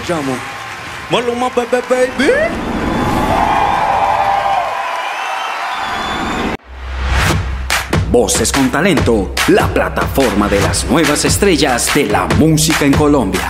llamo Maluma, baby. Voces con Talento, la plataforma de las nuevas estrellas de la música en Colombia.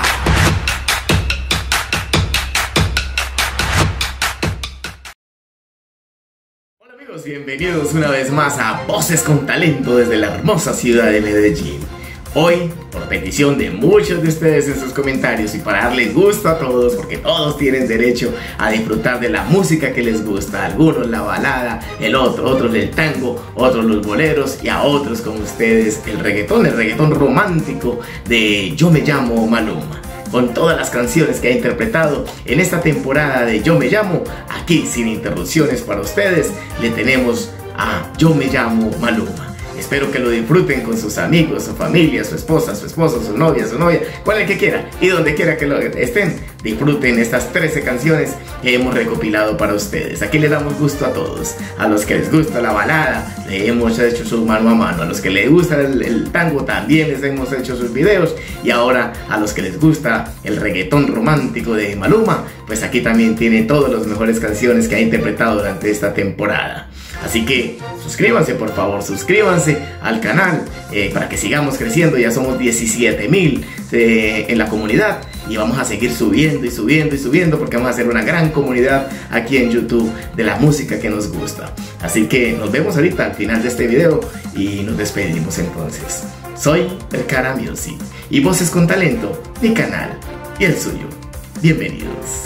Hola amigos, bienvenidos una vez más a Voces con Talento desde la hermosa ciudad de Medellín. Hoy, por petición de muchos de ustedes en sus comentarios y para darles gusto a todos, porque todos tienen derecho a disfrutar de la música que les gusta, algunos la balada, otros el tango, otros los boleros y a otros como ustedes el reggaetón romántico de Yo Me Llamo Maluma. Con todas las canciones que ha interpretado en esta temporada de Yo Me Llamo, aquí sin interrupciones para ustedes, le tenemos a Yo Me Llamo Maluma. Espero que lo disfruten con sus amigos, su familia, su esposa, su esposo, su novia, cual el que quiera y donde quiera que lo estén. Disfruten estas 13 canciones que hemos recopilado para ustedes. Aquí le damos gusto a todos. A los que les gusta la balada, le hemos hecho su mano a mano. A los que les gusta el tango, también les hemos hecho sus videos. Y ahora a los que les gusta el reggaetón romántico de Maluma, pues aquí también tiene todas las mejores canciones que ha interpretado durante esta temporada. Así que suscríbanse, por favor, suscríbanse al canal para que sigamos creciendo. Ya somos 17,000 en la comunidad y vamos a seguir subiendo y subiendo y subiendo, porque vamos a hacer una gran comunidad aquí en YouTube de la música que nos gusta. Así que nos vemos ahorita al final de este video y nos despedimos entonces. Soy Percara Music y Voces con Talento, mi canal y el suyo. Bienvenidos.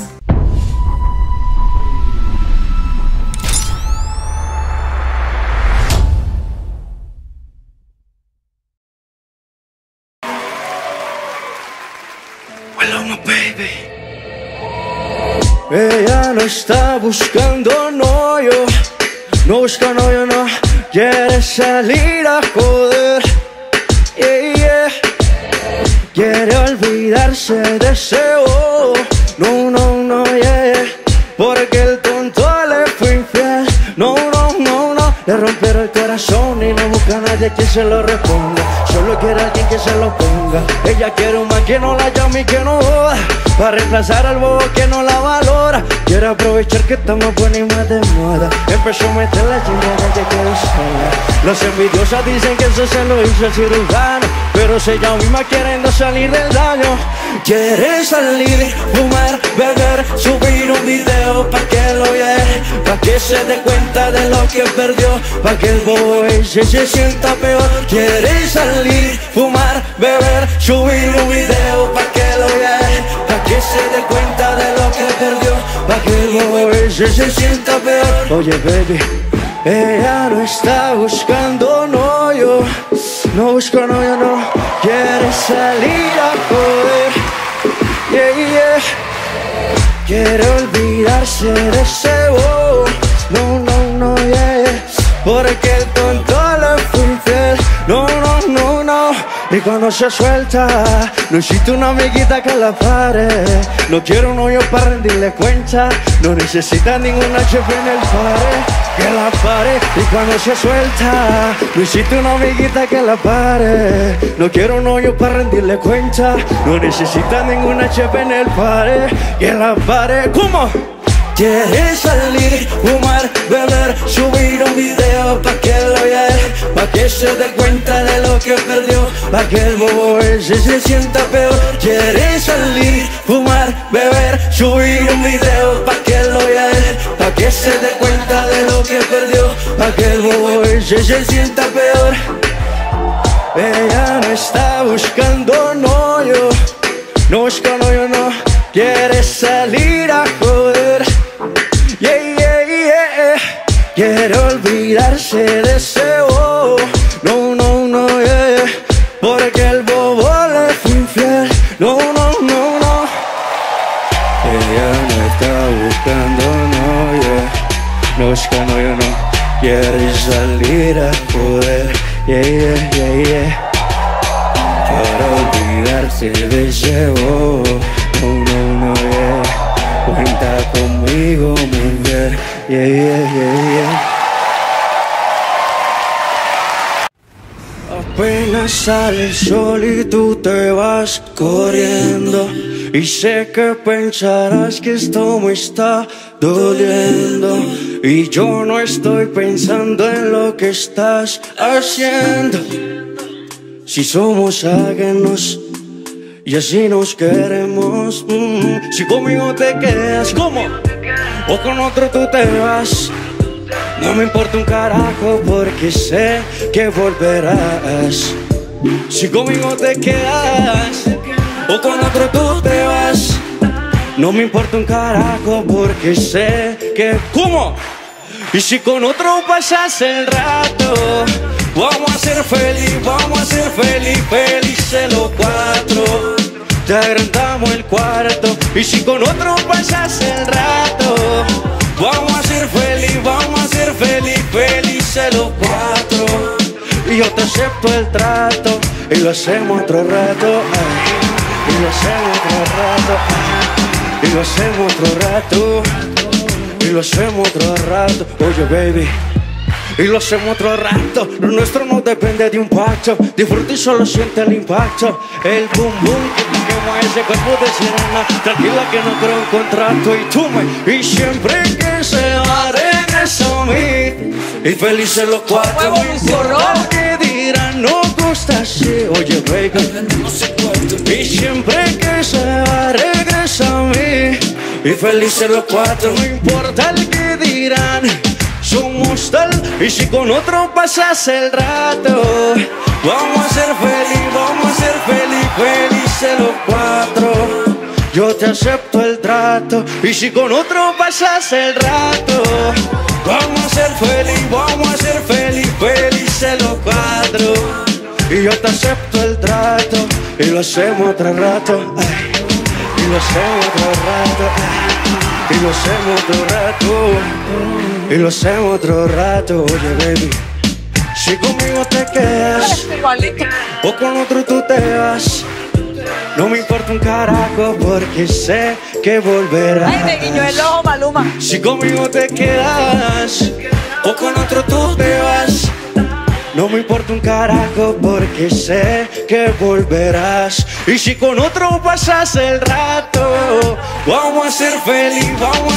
Maluma, baby. Ella no está buscando novio, no busca novio, no quiere salir a joder, yeah, yeah. Quiere olvidarse de ese oh, no, yeah, yeah. Porque el tonto le fue infiel, no, le rompieron el corazón y no busca a nadie que se lo responda. Solo quiere alguien que se lo ponga. Ella quiere un man que no la llame y que no joda, para reemplazar al bobo que no la valora. Quiere aprovechar que está más buena y más de moda. Empezó a meter la chingada que quedó sola. Los envidiosos dicen que eso se lo hizo el cirujano, pero es ella misma queriendo salir del daño. Quiere salir, fumar, beber, subir un video pa' que lo vea, pa' que se dé cuenta de lo que perdió, pa' que el bobo ese se sienta peor. Quiere salir, fumar, beber, subir un video pa' que lo vea, pa' que se dé cuenta de lo que perdió, pa' que el bobo ese se sienta peor. Oye baby, ella no está buscando novio, no busca novio, no quiere salir a joder, yeah, yeah. Quiere olvidarse de ese oh, no, yeah, yeah. Porque el tonto le fue infiel, no. Y cuando se suelta, no existe una amiguita que la pare. No quiero un novio para rendirle cuenta, no necesita ninguna chef en el pare que la pare. Y cuando se suelta, no existe una amiguita que la pare. No quiero un novio para rendirle cuenta, no necesita ninguna chef en el pare que la pare. ¿Cómo? Quiere salir, fumar, beber, subir un video pa' que lo vea, pa' que se dé cuenta de lo que perdió, pa' que el bobo ese se sienta peor. Quiere salir, fumar, beber, subir un video pa' que lo vea, pa' que se dé cuenta de lo que perdió, pa' que el bobo ese se sienta peor. Ella no está buscando novio, no busca novio, no quiere salir a joder, yeah, yeah, yeah. Quiere olvidarse de ese oh, no, yeah. Porque el bobo le fue infiel, no. Ella no está buscando novio, no busca novio, no quiere salir a joder, yeah. Para olvidarse de ese oh, no, yeah. Cuenta conmigo, mujer, yeah. Apenas mañana sale el sol y tú te vas corriendo. Y sé que pensarás que esto me está doliendo. Y yo no estoy pensando en lo que estás haciendo. Si somos ajenos y así nos queremos, si conmigo te quedas, ¿cómo? O con otro tú te vas. No me importa un carajo porque sé que volverás. Si conmigo te quedas o con otro tú te vas. No me importa un carajo porque sé que... ¿Cómo? Y si con otro pasas el rato, vamos a ser felices los cuatro. Te agrandamos el cuarto. Y si con otro pasas el rato, vamos a ser felices los cuatro. Y yo te acepto el trato y lo hacemos otro rato, y lo hacemos otro rato, y lo hacemos otro rato, y lo hacemos otro rato. Oye baby, y lo hacemos otro rato. Lo nuestro no depende de un pacto. Disfruta y solo siente el impacto. El boom boom que te quema ese cuerpo de sirena. Tranquila que no creo en contrato. Y tú y siempre que se va regresa a mí. Y felices los cuatro. No importa lo que dirán, no gusta así. Oye baby, y siempre que se va regresa a mí. Y felices los cuatro. No importa el que dirán, somos tal. Y si con otro pasas el rato, vamos a ser felices los cuatro. Yo te acepto el trato. Y si con otro pasas el rato, vamos a ser felices los cuatro. Y yo te acepto el trato. Y lo hacemos otro rato, ay. Y lo hacemos otro rato, ay. Y lo hacemos otro rato. Y lo hacemos otro rato. Oye baby, si conmigo te quedas o con otro tú te vas, no me importa un carajo porque sé que volverás. Ay, me guiñó el ojo, Maluma. Si conmigo te quedas o con otro tú te vas, no me importa un carajo porque sé que volverás. Y si con otro pasas el rato, vamos a ser felices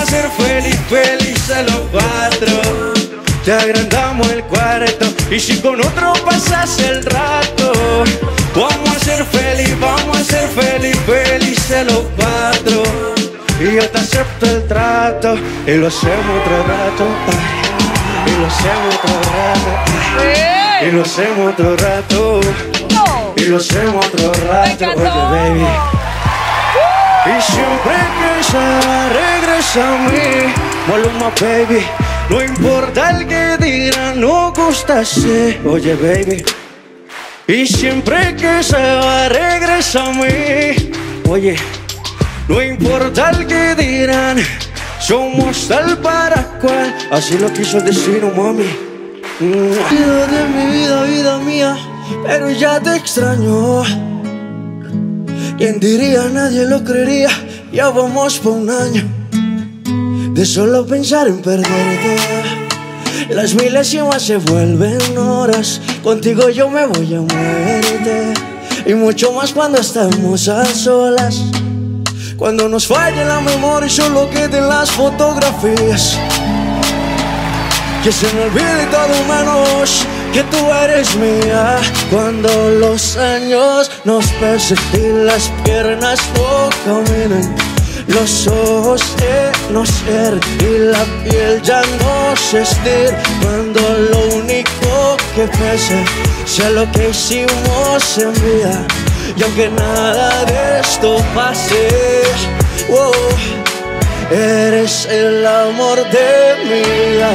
los cuatro. Te agrandamos el cuarto. Y si con otro pasas el rato, vamos a ser felices los cuatro. Y yo te acepto el trato. Y lo hacemos otro rato, ay. Y lo hacemos otro rato, ay. Y lo hacemos otro rato. Y lo hacemos otro rato. Oye baby, y siempre que se va regresa a mí. Maluma baby, no importa el que dirán, no gusta así. Oye baby, y siempre que se va regresa a mí. Oye, no importa el que dirán, somos tal para cual. Así lo quiso decir mami. Vida de mi vida, vida mía, pero ya te extraño. ¿Quién diría? Nadie lo creería. Ya vamos por un año de solo pensar en perderte. Las milésimas se vuelven horas. Contigo yo me voy a muerte. Y mucho más cuando estamos a solas. Cuando nos falle la memoria y solo queden las fotografías. Que se me olvide todo menos que tú eres mía. Cuando los años nos pesen y las piernas no caminen, los ojos se nos cierran y la piel ya no se estira. Cuando lo único que pese sea lo que hicimos en vida. Y aunque nada de esto pase, oh, eres el amor de mi vida.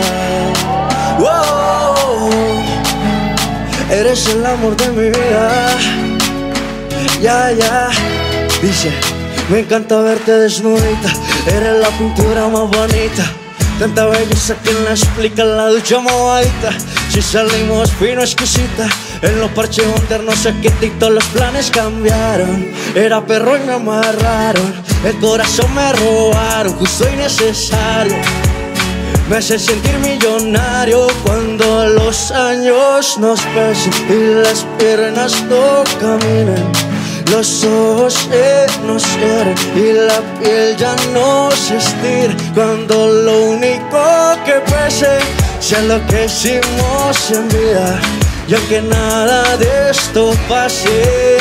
Oh, eres el amor de mi vida. Ya, ya. Dice, me encanta verte desnudita. Eres la pintura más bonita. Tanta belleza que la explica la ducha mojadita. Si salimos fino, exquisita. En los parches modernos sé que todos los planes cambiaron. Era perro y me amarraron. El corazón me robaron, justo y necesario. me hace sentir millonario cuando los años nos pasen y las piernas no caminen, los ojos se nos cierran y la piel ya no se estira, cuando lo único que pese sea lo que hicimos en vida, y aunque nada de esto pase,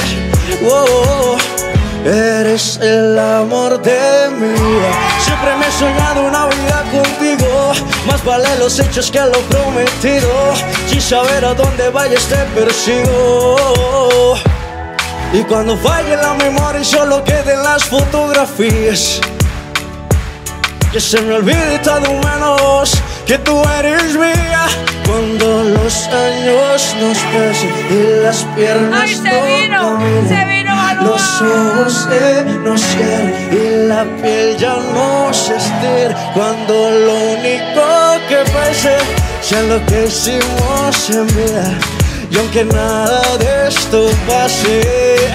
eres el amor de mi vida. Siempre me he soñado una vida contigo, más vale los hechos que lo prometido. Sin saber a dónde vayas te persigo, y cuando falle la memoria y solo queden las fotografías, que se me olvide todo menos que tú eres mía. Cuando los años nos pasen y las piernas ¡ay, se vino Maluma! Los ojos se nos cierran y la piel ya no se estira, cuando lo único que pese sea lo que hicimos en vida, y aunque nada de esto pase,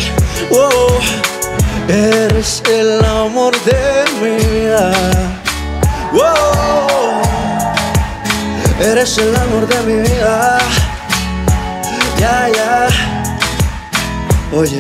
eres el amor de mi vida. Eres el amor de mi vida. Ya, ya. Oye,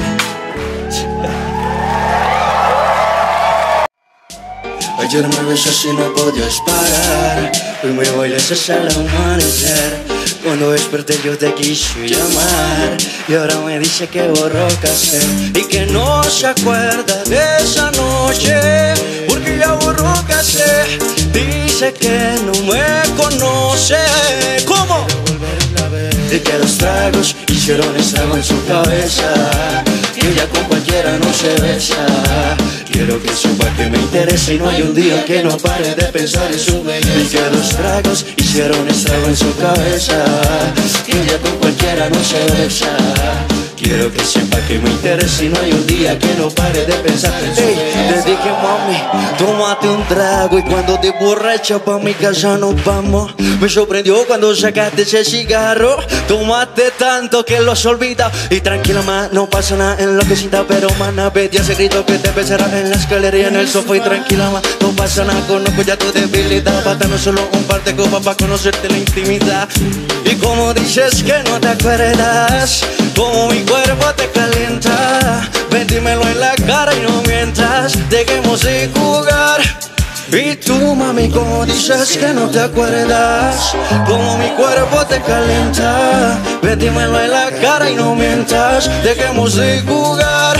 ayer me besas y no podías parar, hoy me bailas hasta el amanecer. Cuando desperté yo te quise llamar, y ahora me dice que borró cassette y que no se acuerda de esa noche, porque ya borró cassette. Dice que no me conoce. ¿Cómo? Y que los tragos hicieron estrago en su cabeza, que ella con cualquiera no se besa. Quiero que sepa que me interesa y no hay un día que no pare de pensar en su belleza. Y que los tragos hicieron estrago en su cabeza, que ella con cualquiera no se besa. Quiero que sepa que me interesa y no hay un día que no pare de pensar en su belleza. Te dije, mami, tómate un trago, y cuando te borracha pa' mi casa nos vamos. Me sorprendió cuando sacaste ese cigarro, tomaste tanto que lo has olvidado. Y tranquila, ma, no pasa nada en lo que sienta, pero mana, vete ese grito que te besará en la escalera y en el sofá. Y tranquila, ma, no pasa nada, conozco ya tu debilidad. Faltan solo un par de copas para conocerte la intimidad. Y como dices que no te acuerdas, como mi cuerpo te calienta, ven dímelo en la cara y no mientas, dejemos de jugar. Y tú, mami, como dices que no te acuerdas, como mi cuerpo te calienta, ven dímelo en la cara y no mientas, dejemos de jugar.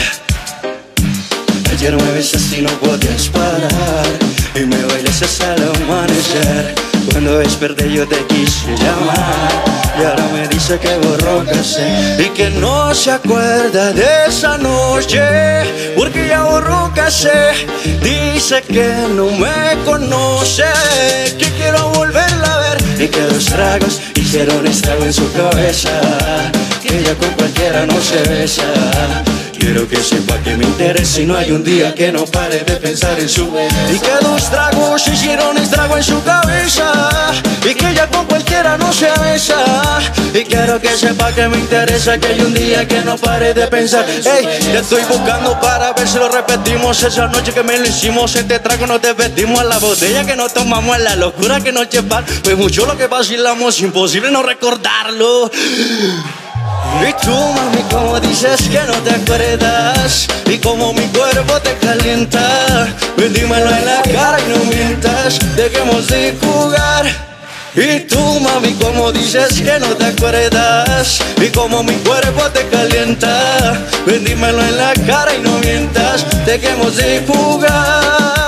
Ayer me besaste y no podías parar, y me bailas hasta el amanecer. Cuando desperté yo te quise llamar, y ahora me dice que borró cassette y que no se acuerda de esa noche, porque ya borró cassette. Dice que no me conoce, que quiero volverla a ver, y que los tragos hicieron estrago en su cabeza, que ella con cualquiera no se besa. Quiero que sepa que me interesa y no hay un día que no pare de pensar en su belleza. Y que los tragos hicieron estrago en su cabeza, y que ella con cualquiera no se besa. Y quiero que sepa que me interesa, que hay un día que no pare de pensar. Ey, te estoy buscando para ver si lo repetimos. Esa noche que me lo hicimos, este trago nos desvestimos, a la botella que nos tomamos, a la locura que nos llevan. Fue mucho lo que vacilamos, imposible no recordarlo. Y tú, mami, como dices que no te acuerdas, y como mi cuerpo te calienta, ven dímelo en la cara y no mientas, dejemos de jugar. Y tú, mami, como dices que no te acuerdas, y como mi cuerpo te calienta, ven dímelo en la cara y no mientas, dejemos de jugar.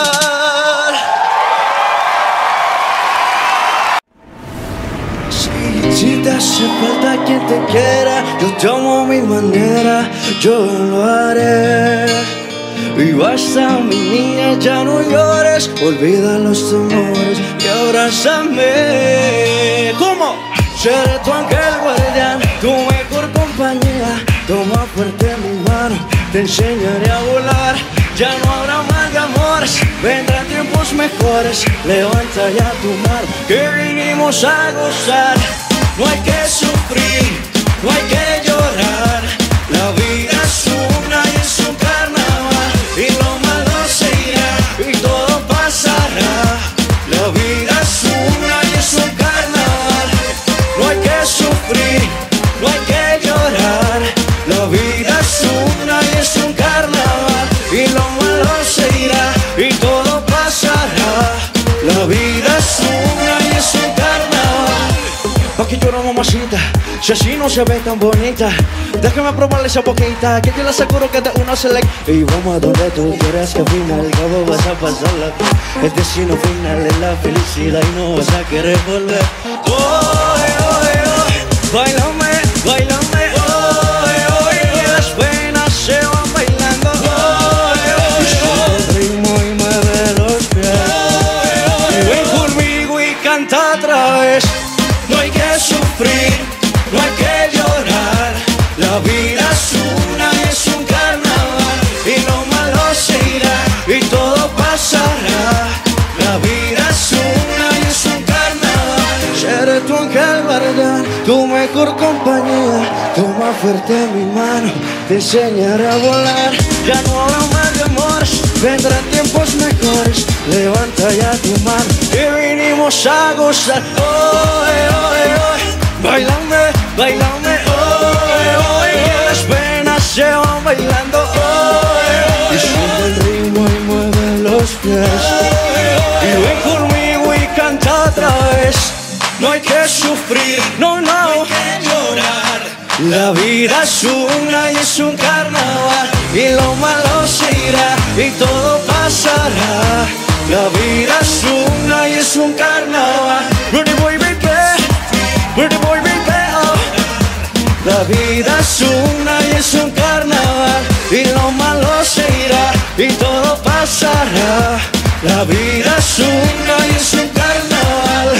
Si te hace falta quien te quiera, yo te amo a mi manera, yo lo haré. Y basta, mi niña, ya no llores, olvida los temores y abrázame. ¿Cómo? Seré tu ángel guardián, tu mejor compañía. Toma fuerte mi mano, te enseñaré a volar. Ya no habrá mal de amores, vendrán tiempos mejores. Levanta ya tu mano, que vinimos a gozar. No hay que sufrir, no hay que llorar. La vida es una y es un carnaval, y lo malo se irá y todo pasará. La vida es mamacita, si así no se ve tan bonita, déjame probarle esa boquita, que yo le aseguro que de una select. Y vamos a donde tú quieras, que al fin y al cabo vas a pasarla. El destino final es la felicidad y no vas a querer volver. Bailame, bailame, que las penas se van bailando. Y sube el ritmo y mueve los pies. Y ven conmigo y canta otra vez. No hay que sufrir, no hay que llorar. La vida es una y es un carnaval. Y lo malo se irá y todo pasará. La vida es una y es un carnaval. Seré tu ángel guardián, tu mejor compañía. Toma fuerte mi mano, te enseñaré a volar. Ya no habrá más de amores, vendrán tiempos mejores. Levanta ya tu mano, que vinimos a gozar. Bailame, bailame, que las penas se van bailando. Y sube el ritmo y mueve los pies. Y ven conmigo y canta otra vez. No hay que sufrir, no, no hay que llorar. La vida es una y es un carnaval. Y lo malo se irá y todo pasará. La vida es una y es un carnaval. Rudy boy, baby, Rudy boy, baby, oh. La vida es una y es un carnaval. Y lo malo se irá y todo pasará. La vida es una y es un carnaval.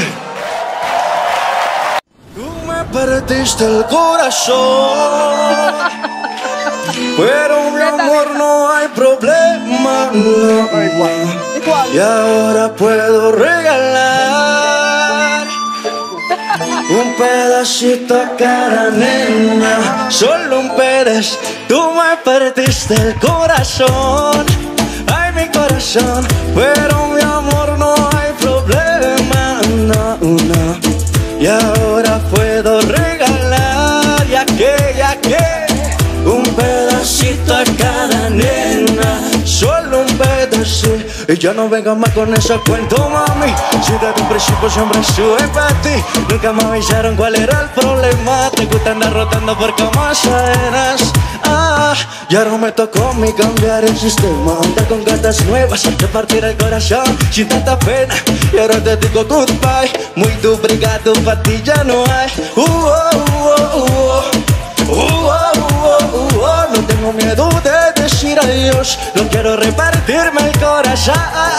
Tú me partiste el corazón, pero mi amor no hay problema, no. Y ahora puedo regalar un pedacito a cada nena, solo un pedazo. Tú me partiste el corazón, ay mi corazón, pero mi amor no hay problema, no, no. Y ahora puedo regalar, ya que un pedacito a cada nena, solo un pedacito. Y ya no vengas más con ese cuento, mami. Si desde un principio siempre estuve para ti. Nunca me avisaron cuál era el problema. Te gusta andar rotando por camas ajenas. Ya no me tocó a mí cambiar el sistema. Andar con gatas nuevas, de partir el corazón sin tanta pena. Y ahora te digo goodbye, muy duplicado, para ti ya no hay. No tengo miedo de decir adiós, no quiero repartirme el corazón.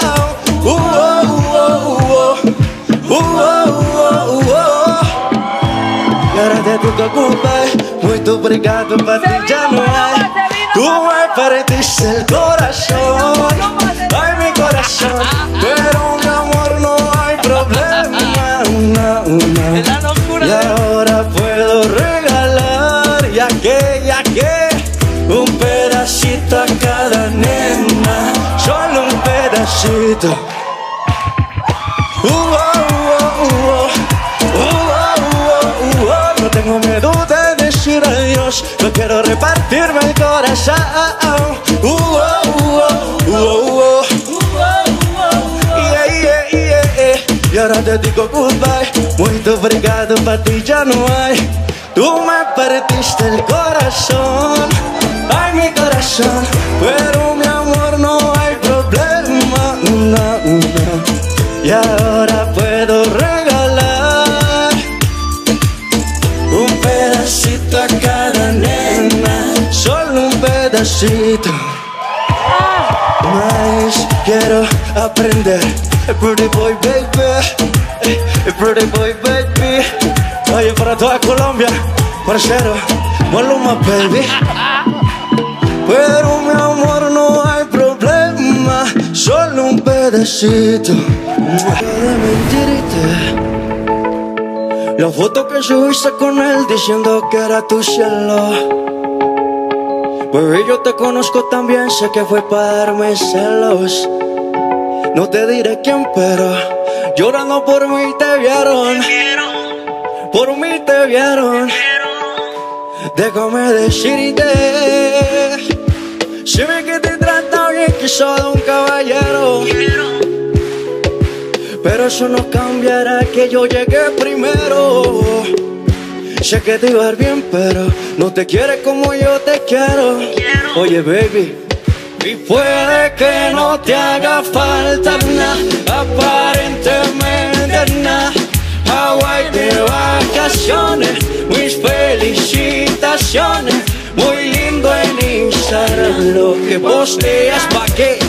Y ahora te digo goodbye, muy duplicado, para ti ya no hay. Tú me partiste el corazón, ay mi corazón, pero mi amor no hay problema, no, no. Y ahora puedo regalar, ya que un pedacito a cada nena, solo un pedacito. No tengo miedo de decir adiós, no quiero repartirme el corazón. Y ahora te digo goodbye, muy obrigado, para ti ya no hay. Tú me partiste el corazón, ay mi corazón, pero mi amor no hay problema, no, no. Y ahora puedo regalar un pedacito a cada nena, solo un pedacito. Más quiero aprender, pretty boy baby, pretty boy baby. Oye, para toda Colombia, parcero, Maluma baby. Pero mi amor no hay problema, solo un pedacito. De mentirte, la foto que subiste con él diciendo que era tu cielo. Baby, yo te conozco también, sé que fue para darme celos. No te diré quién, pero llorando por mí te vieron. Por mí te vieron. Déjame decirte, si ve que te trata bien, que soy un caballero. Pero eso no cambiará que yo llegué primero. Sé que te va a ir bien, pero no te quiere como yo te quiero. Oye, baby, y puede que no te haga falta nada, aparentemente nada. Hawaii de vacaciones, mis felicitaciones. Muy lindo en Instagram lo que posteas. Pa'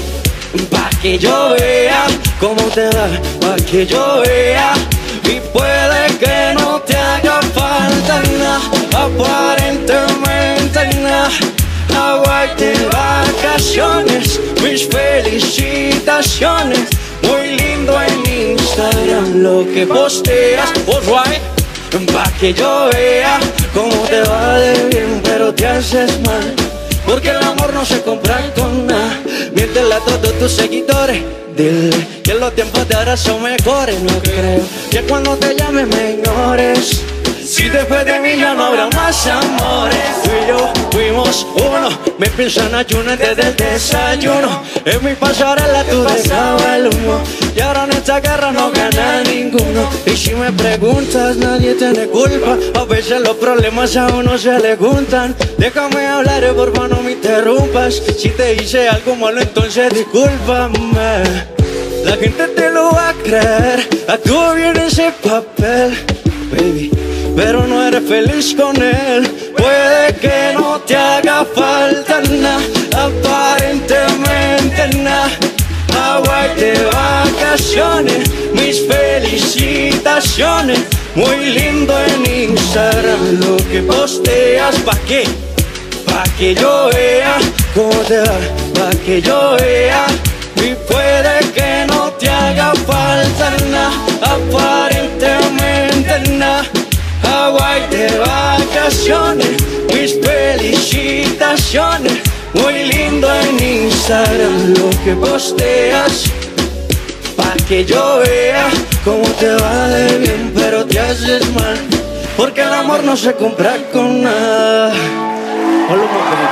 que yo vea cómo te va, pa' que yo vea. Y puede que no te haga falta nada, aparentemente nada. Hawaii de vacaciones, mis felicitaciones. Muy lindo en Instagram lo que posteas, alright. Pa' que yo vea cómo te va de bien, pero te haces mal. Porque el amor no se compra con nada. Miéntele a todos tus seguidores, dile que los tiempos de ahora son mejores. No creo que cuando te llame me ignores. Si después de mí ya no habrá más amores. Tú y yo fuimos uno, me pienso en ayuno desde el desayuno. En mi pasarela tú dejabas el humo, y ahora en esta guerra no gana ninguno. Y si me preguntas, nadie tiene culpa. A veces los problemas a uno se le juntan. Déjame hablar, por favor no me interrumpas. Si te hice algo malo, entonces discúlpame. La gente te lo va a creer, actúo bien ese papel, baby, pero no eres feliz con él. Puede que no te haga falta nada, aparentemente nada. Hawaii de vacaciones, mis felicitaciones. Muy lindo en Instagram lo que posteas. Pa' que yo vea cómo te va, pa' que yo vea. Y puede que no te haga falta nada, aparentemente nada. Hawaii de vacaciones, mis felicitaciones. Muy lindo en Instagram lo que posteas. Pa' que yo vea cómo te va de bien, pero te haces mal. Porque el amor no se compra con nada. Hola,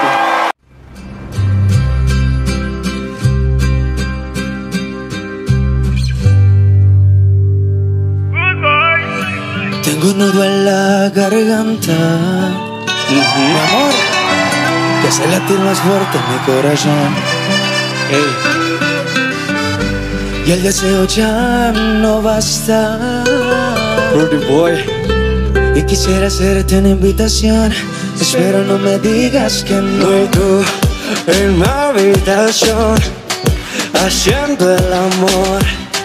tengo un nudo en la garganta, mi amor, que hace latir más fuerte mi corazón. Y el deseo ya no basta, Rudy Boy. Y quisiera hacerte una invitación, espero no me digas que no. Y tú en mi habitación, haciendo el amor,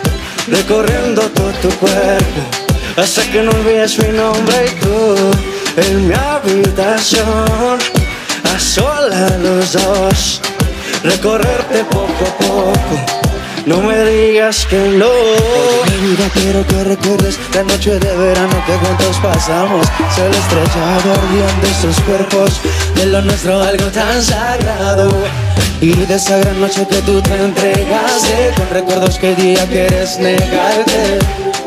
recorriendo todo tu cuerpo, hasta que no olvides mi nombre. Y tú en mi habitación, a solas los dos, recorrerte poco a poco. No me digas que no. Mi vida quiero que recuerdes la noche de verano que juntos pasamos. Sol estrellado ardiendo estos cuerpos, de lo nuestro algo tan sagrado. Y de esa gran noche que tú te entregaste, con recuerdos que día quieres negarte.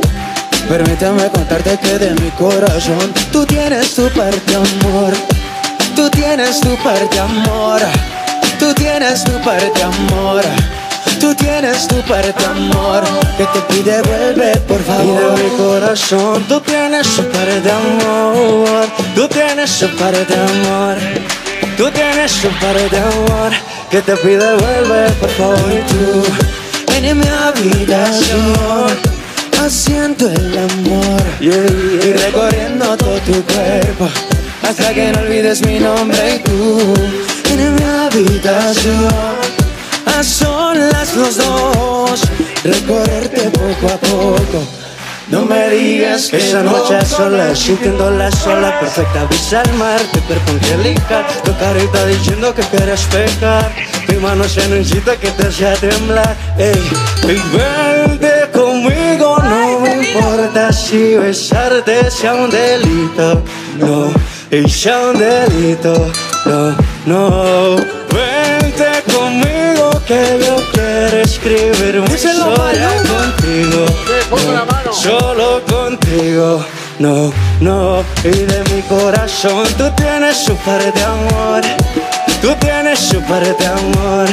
Permítame contarte que de mi corazón tú tienes tu parte, amor. Tú tienes tu parte, amor. Tú tienes tu parte, amor. Tú tienes tu parte, amor, que te pide vuelve, por favor. Y de mi corazón tú tienes tu parte, amor. Tú tienes tu parte, amor. Tú tienes tu parte, amor, que te pide vuelve, por favor. Y tú en mi habitación, haciendo el amor, y recorriendo todo tu cuerpo, hasta que no olvides mi nombre. Y tú en mi habitación, a solas los dos, recorrerte poco a poco. No me digas que esa noche a solas, sintiendo la sola perfecta vista al mar, tu cuerpo angelical, tu carita diciendo que quieres pecar, mi mano se necesita que te hace temblar. Ey, y vente conmigo, no me importa si besarte sea un delito, no, y sea un delito, no, no. Vente conmigo que yo quiero escribir una historia contigo, no, solo contigo, no, no. Y de mi corazón tú tienes su parte, amor. Tú tienes su parte, amor.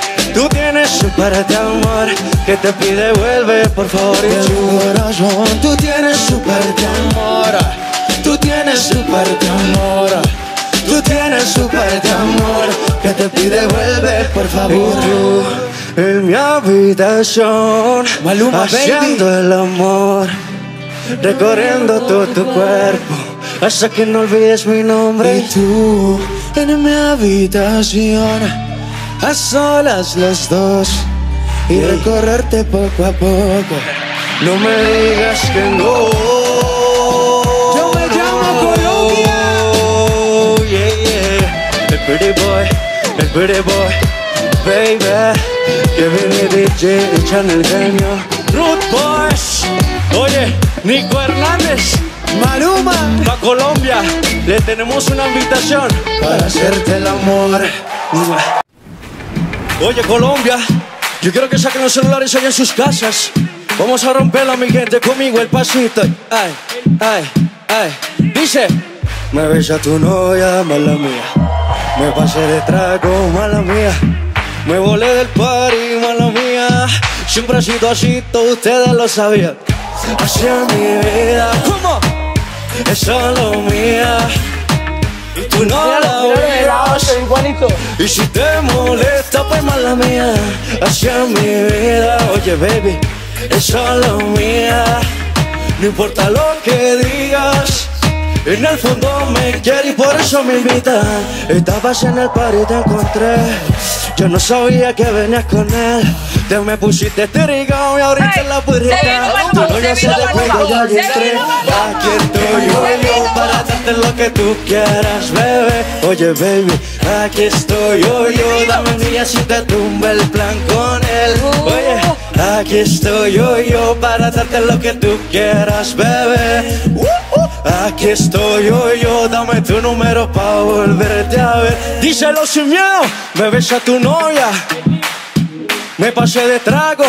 Tú tienes su parte, amor, que te pide vuelve, por favor. Y de mi corazón tú tienes su parte, amor. Tú tienes su parte amor. Tú tienes su parte amor que te pide vuelve por favor. Y tú en mi habitación Maluma, haciendo baby. El amor, recorriendo todo tu cuerpo hasta que no olvides mi nombre. Y tú en mi habitación a solas los dos y recorrerte poco a poco. No me digas que no. Yo me llamo Colombia. El pretty boy, baby. Que viene DJ echan el genio. Root Boys. Oye, Nico Hernández, Maluma, pa' Colombia. Le tenemos una invitación para hacerte el amor. Oye, Colombia, yo quiero que saquen los celulares allá en sus casas. Vamos a romperla, mi gente, conmigo el pasito. Ay, ay, ay. Dice: me besa tu novia, mala mía. Me pasé de trago, mala mía. Me volé del party, mala mía. Siempre ha sido así, todos ustedes lo sabían. Así es mi vida, ¿cómo? Es solo mía. Y tú no la verás. Y si te molesta, pues mala mía. Así es mi vida, oye baby, es solo mía. No importa lo que digas, en el fondo me quiere y por eso me invitan. Estabas en el party y te encontré. Yo no sabía que venías con él. Te me pusiste trigado y ahorita la purita. Tú no ya se descuido, ya entré. Aquí estoy yo para darte lo que tú quieras, bebé. Oye baby, aquí estoy yo. Dame niña si te tumba el plan con él. Oye, aquí estoy yo para darte lo que tú quieras, bebé. Aquí estoy yo, dame tu número pa' volverte a ver. Díselo sin miedo, me besa tu novia. Me pasé de trago,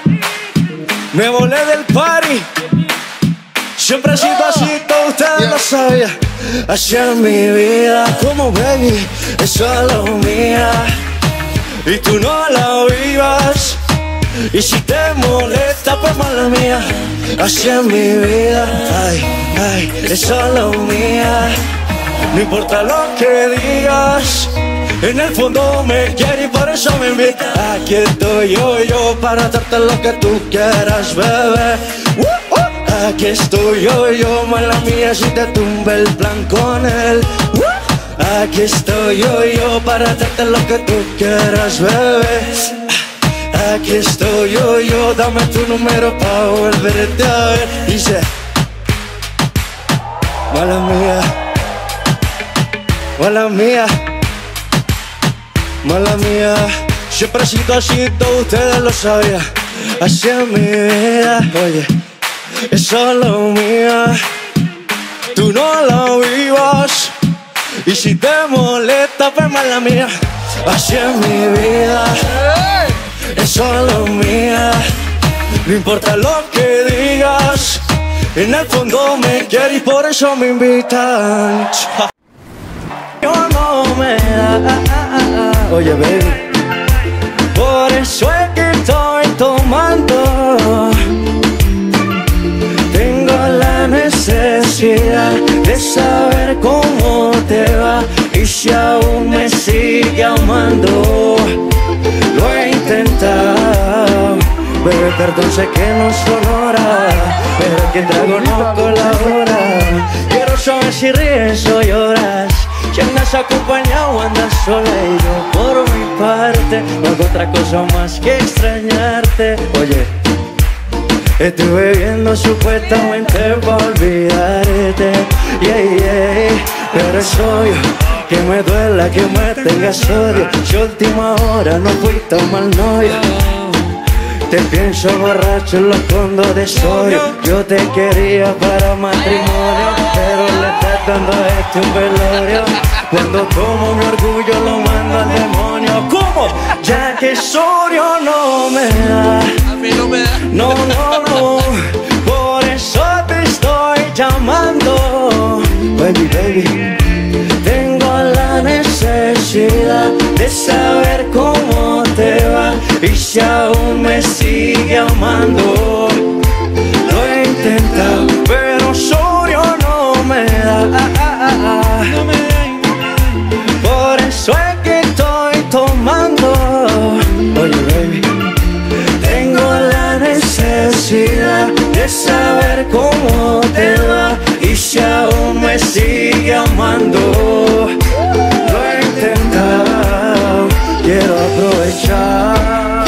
me volé del party. Siempre he sido así, todos ustedes lo sabían. Así es mi vida, como baby, es solo mía. Y tú no la vivas. Y si te molesta, pues mala mía. Así es mi vida, ay, ay, es solo mía. No importa lo que digas, en el fondo me quiere y por eso me invita. Aquí estoy yo para darte lo que tú quieras, bebé. Aquí estoy yo, mala mía, si te tumba el plan con él. Aquí estoy yo para darte lo que tú quieras, bebé. Aquí estoy yo, dame tu número pa' volverte a ver. Dice: mala mía, mala mía, mala mía. Siempre he sido así, todos ustedes lo sabían. Así es mi vida, oye, es solo mía. Tú no la vivas. Y si te molesta, pues mala mía. Así es mi vida, es solo mía. No importa lo que digas, en el fondo me quiere y por eso me invitan. Yo no me da, oye baby, por eso es que estoy tomando. Tengo la necesidad de saber cómo te va y si aún me sigue amando. Lo he intentado, bebé, perdón, sé que no sonora, pero que trago no colabora. Quiero saber si ríes o lloras, si andas acompañado o andas sola. Y yo por mi parte no hago otra cosa más que extrañarte. Oye, estuve viendo supuestamente para olvidarte, pero es obvio que me duela que me tengas odio. Si última hora no fui tan mal novio, te pienso borracho, lo escondo de sodio. Yo te quería para matrimonio, pero le estás dando a este un velorio. Cuando tomo mi orgullo lo mando al demonio. ¿Cómo? Ya que sorio no me da. A mí no me da. No, no, no. Por eso te estoy llamando. Baby, baby. Tengo la necesidad de saber cómo te va y si aún me sigue amando. Lo he intentado, pero sorio no me da. de saber cómo te va y si aún me sigue amando. Lo he intentado, quiero aprovechar.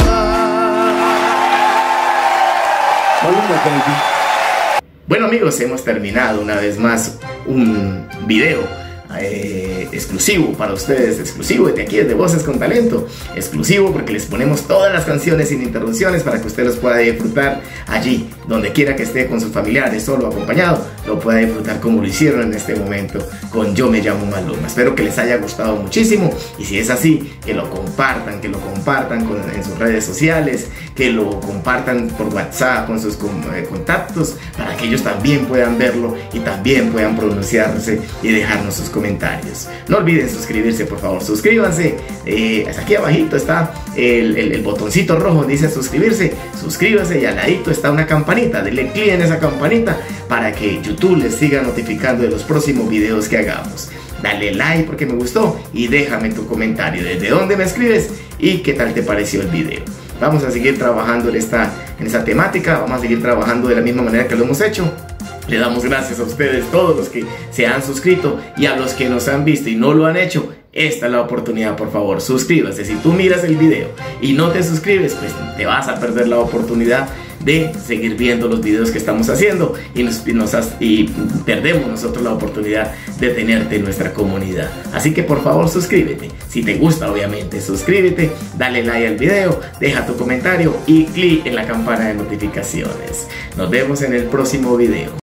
Maluma, baby. Bueno amigos, hemos terminado una vez más un video exclusivo para ustedes, exclusivo desde aquí, desde Voces con Talento, exclusivo porque les ponemos todas las canciones sin interrupciones para que usted los pueda disfrutar allí, donde quiera que esté con sus familiares, solo, acompañado, lo pueda disfrutar como lo hicieron en este momento con Yo Me Llamo Maluma. Espero que les haya gustado muchísimo y si es así, que lo compartan en sus redes sociales, que lo compartan por WhatsApp con sus contactos para que ellos también puedan verlo y también puedan pronunciarse y dejarnos sus comentarios. No olviden suscribirse, por favor, suscríbanse. Hasta aquí abajito está el botoncito rojo, dice suscribirse. Suscríbase y al ladito está una campanita. Denle clic en esa campanita para que YouTube les siga notificando de los próximos videos que hagamos. Dale like porque me gustó y déjame tu comentario, desde dónde me escribes y qué tal te pareció el video. Vamos a seguir trabajando en esta temática, vamos a seguir trabajando de la misma manera que lo hemos hecho. Le damos gracias a ustedes, todos los que se han suscrito y a los que nos han visto y no lo han hecho. Esta es la oportunidad, por favor, suscríbase. Si tú miras el video y no te suscribes, pues te vas a perder la oportunidad de seguir viendo los videos que estamos haciendo y perdemos nosotros la oportunidad de tenerte en nuestra comunidad. Así que por favor suscríbete, si te gusta obviamente suscríbete, dale like al video, deja tu comentario y clic en la campana de notificaciones. Nos vemos en el próximo video.